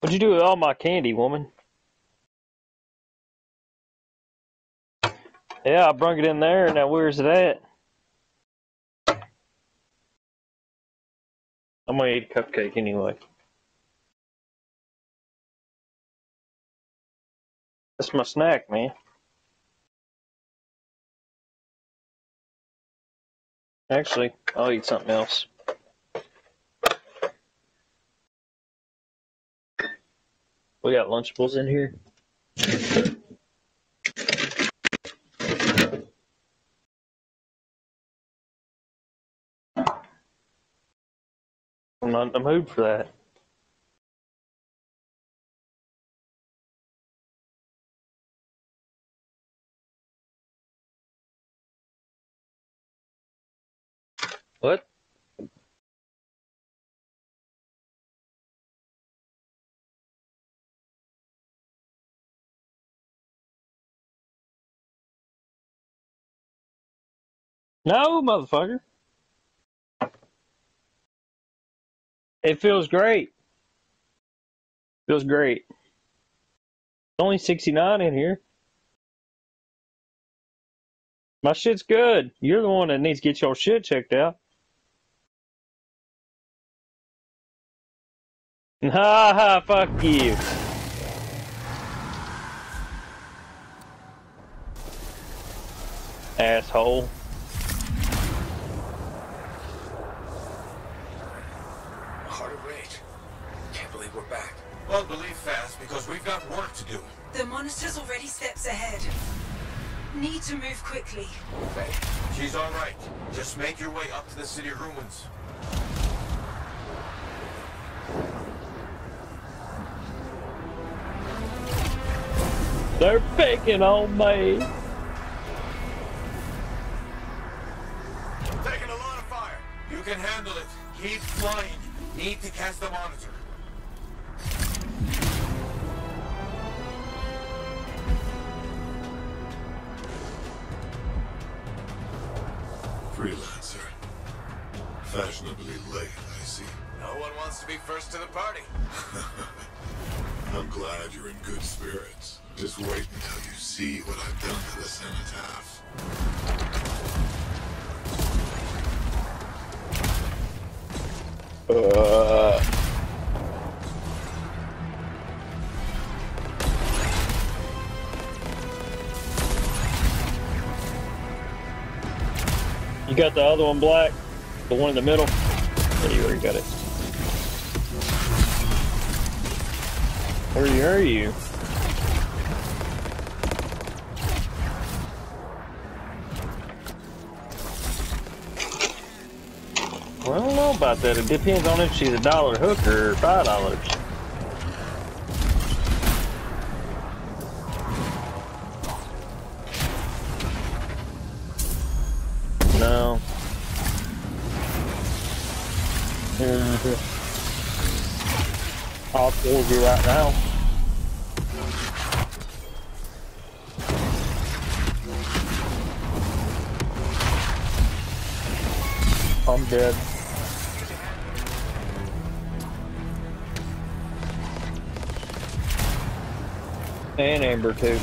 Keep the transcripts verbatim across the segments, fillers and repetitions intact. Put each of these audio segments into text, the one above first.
What'd you do with all my candy, woman? Yeah, I brung it in there. Now where's it at? I'm gonna eat a cupcake anyway. That's my snack, man. Actually, I'll eat something else. We got Lunchables in here. I'm not in the mood for that. What? No, motherfucker. It feels great. Feels great. Only sixty-nine in here. My shit's good. You're the one that needs to get your shit checked out. Ha ha, fuck you. Asshole. Heart of rage. Can't believe we're back. Well, believe fast, because we've got work to do. The Monitor's already steps ahead. Need to move quickly. Hey, she's all right. Just make your way up to the city ruins. They're picking on me. Taking a lot of fire. You can handle it. Keep flying. Need to catch the Monitor. Freelancer. Fashionably late, I see. No one wants to be first to the party. I'm glad you're in good spirits. Just wait until you see what I've done to the cenotaph. Uh. You got the other one black? The one in the middle? Yeah, you already got it. Where are you? Well, I don't know about that. It depends on if she's a dollar hooker or five dollars. No. I'll forward you right now. I'm dead. And Amber too.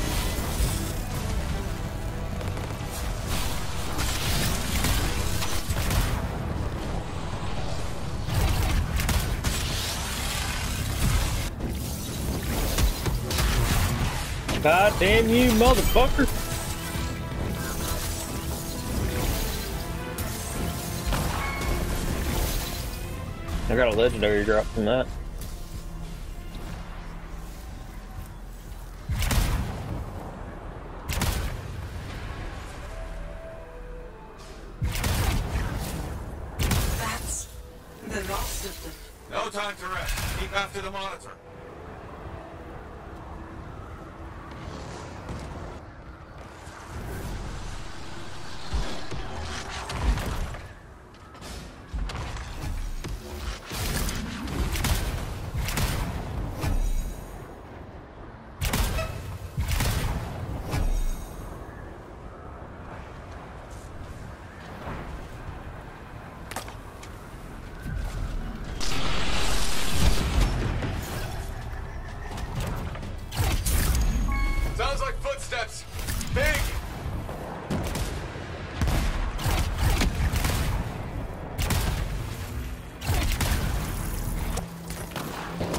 God damn you, motherfucker! I got a legendary drop from that. That's the last of them. No time to rest. Keep after the Monitor.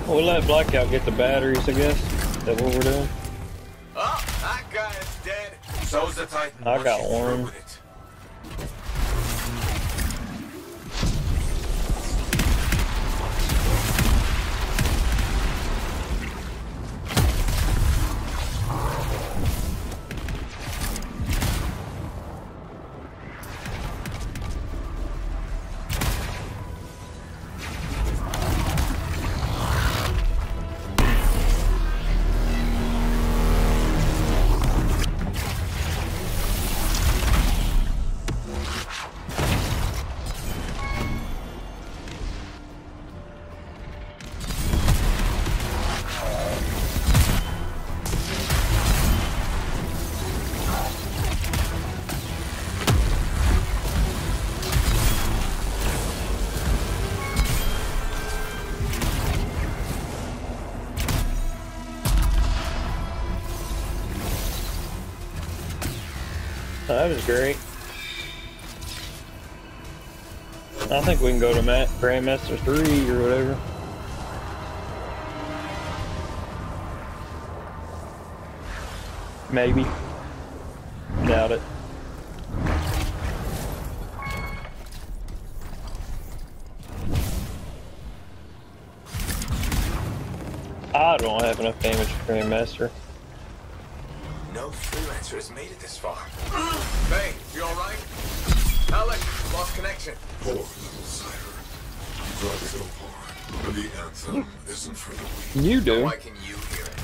We'll let Blackout get the batteries, I guess. Is that what we're doing? Oh, that guy is dead. So's the Titan. I got Once you're through one. with it. That was great. I think we can go to Matt Grandmaster three or whatever. Maybe. Doubt it. I don't have enough damage for Grandmaster. No freelancer has made it this far. Hey, you alright? Alex, lost connection. Poor little Cypher. Tried so hard, but the anthem isn't for the weak. You do. Why can you hear it?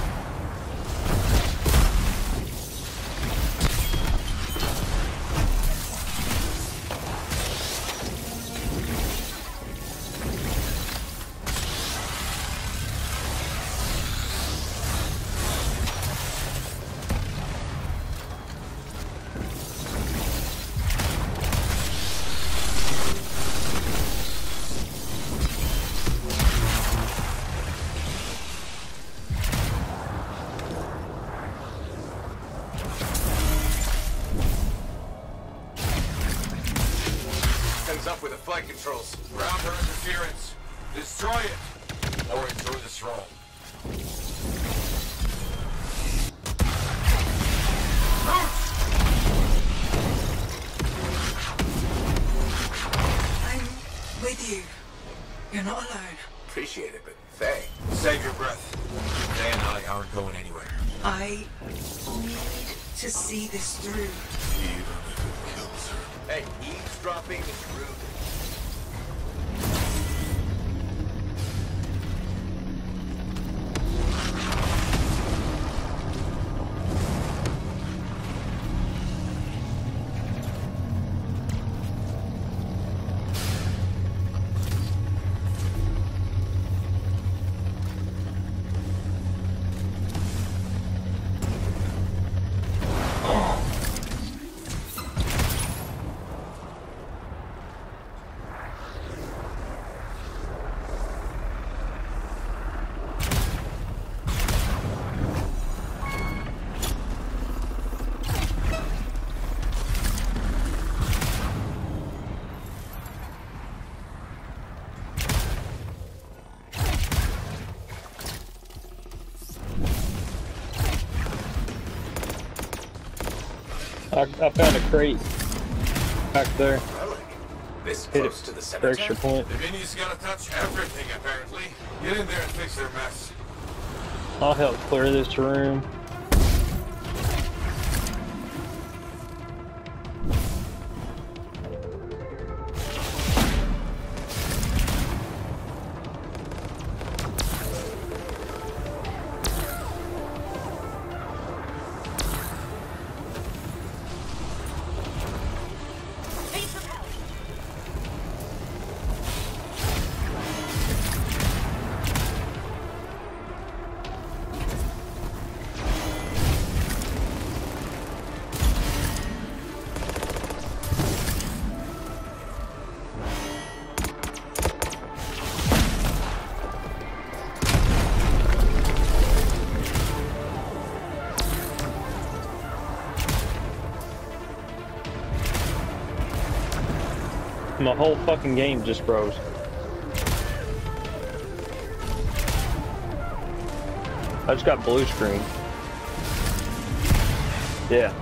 Up with the flight controls. Ground her interference. Destroy it. Or enjoy the throne. I'm with you. You're not alone. Appreciate it, but Faye. Save your breath. Faye and I aren't going anywhere. I need to see this through. Even if it kills her. Hey, eavesdropping is rude. I, I found a crate back there. Relic. This Hit close it to the for cemetery. extra point. The Minions gotta touch everything, apparently. Get in there and fix their mess. I'll help clear this room. My whole fucking game just froze. I just got blue screen. Yeah.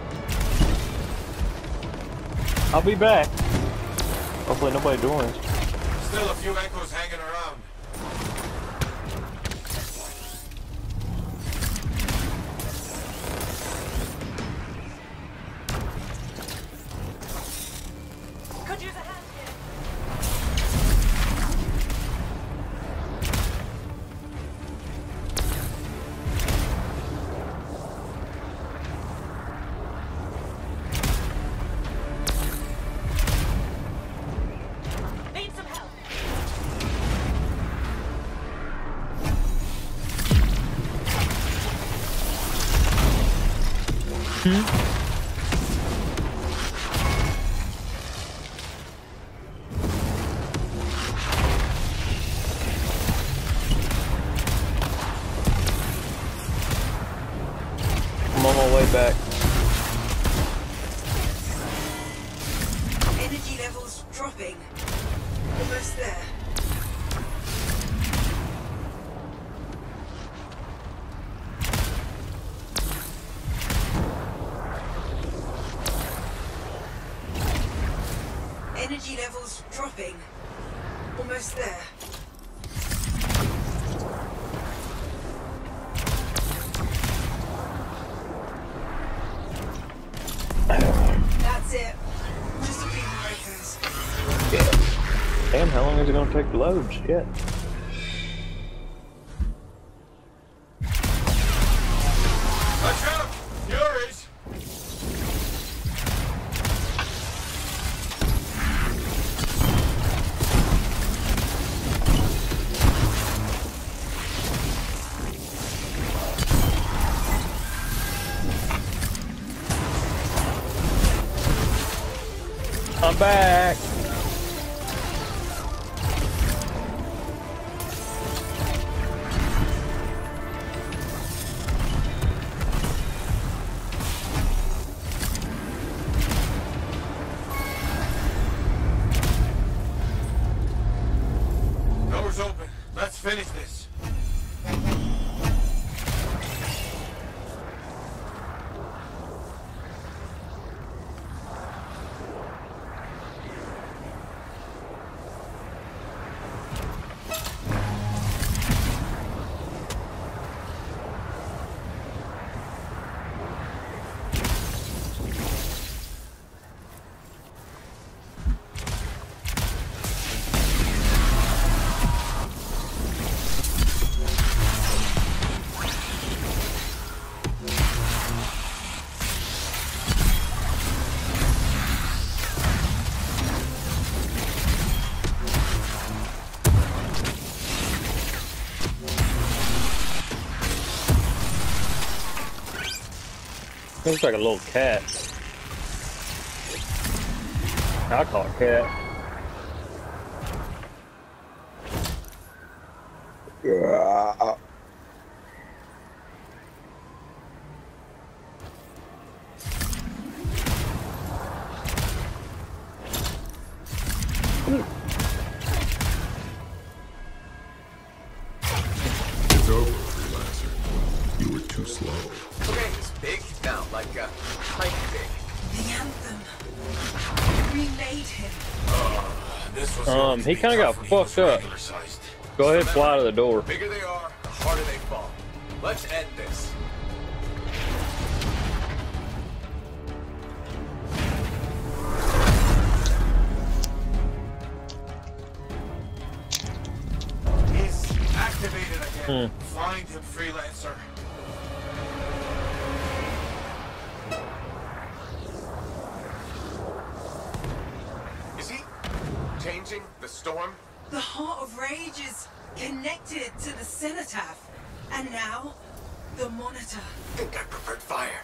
I'll be back. Hopefully nobody joins. Still a few echoes hanging around. Could use a hand here. Need some help. I'm on my way back. Energy levels dropping. Almost there. Energy levels dropping. Almost there. That's it. Just a few more echoes. Damn, how long is it gonna take to load? Shit. Watch out! Furies! I'm back. Door's open. Let's finish this. Looks like a little cat. I call it cat. It's over, Freelancer. You were too slow. Okay, it's big now, like uh, tiny big. The anthem. We made him. This was Um, he kinda got fucked up. Go ahead, fly to the door. The bigger they are, the harder they fall. Let's end this. He's activated again. Hmm. Find him, Freelancer. Is he changing the storm? The Heart of Rage is connected to the Cenotaph. And now, the Monitor. I think I preferred fire.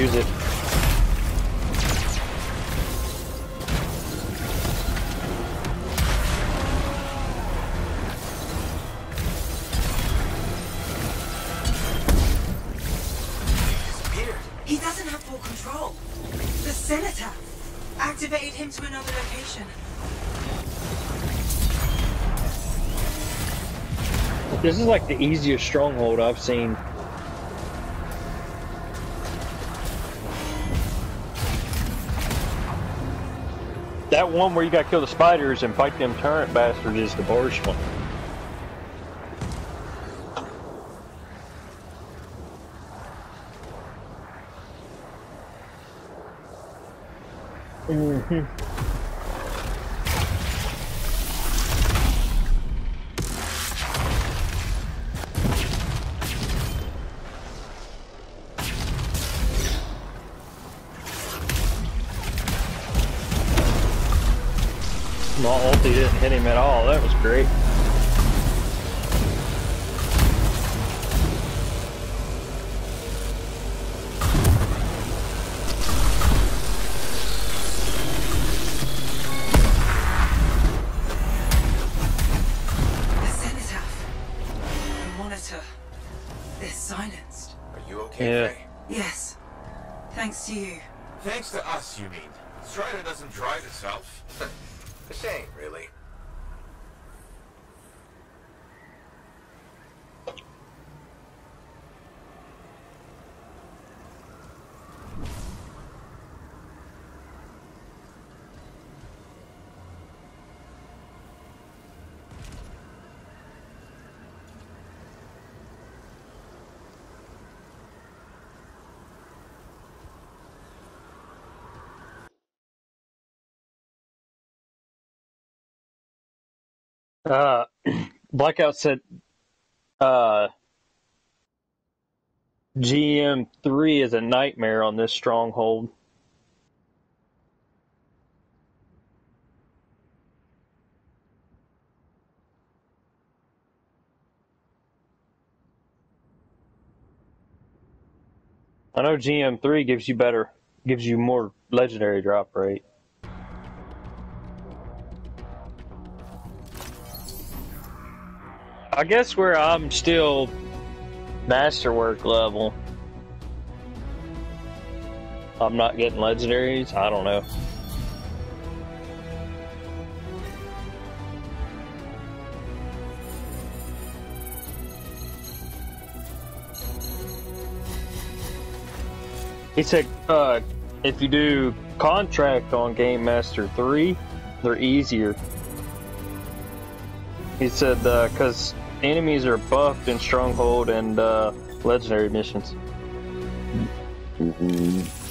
use it. He doesn't have full control. The Cenotaph activated him to another location. This is like the easiest stronghold I've seen. That one where you gotta kill the spiders and fight them turret bastards is the worst one. Mm-hmm. My ulti didn't hit him at all. That was great. They're silenced. Are you okay, Yeah. Faye? Yes. Thanks to you. Thanks to us, you mean? Strider doesn't drive itself. A shame, really. Uh, Blackout said, uh, G M three is a nightmare on this stronghold. I know G M three gives you better, gives you more legendary drop rate. I guess where I'm still masterwork level, I'm not getting legendaries. I don't know. He said, uh, if you do contract on Game Master three, they're easier. He said, uh, cause enemies are buffed in Stronghold and, uh, legendary missions. Mm-hmm.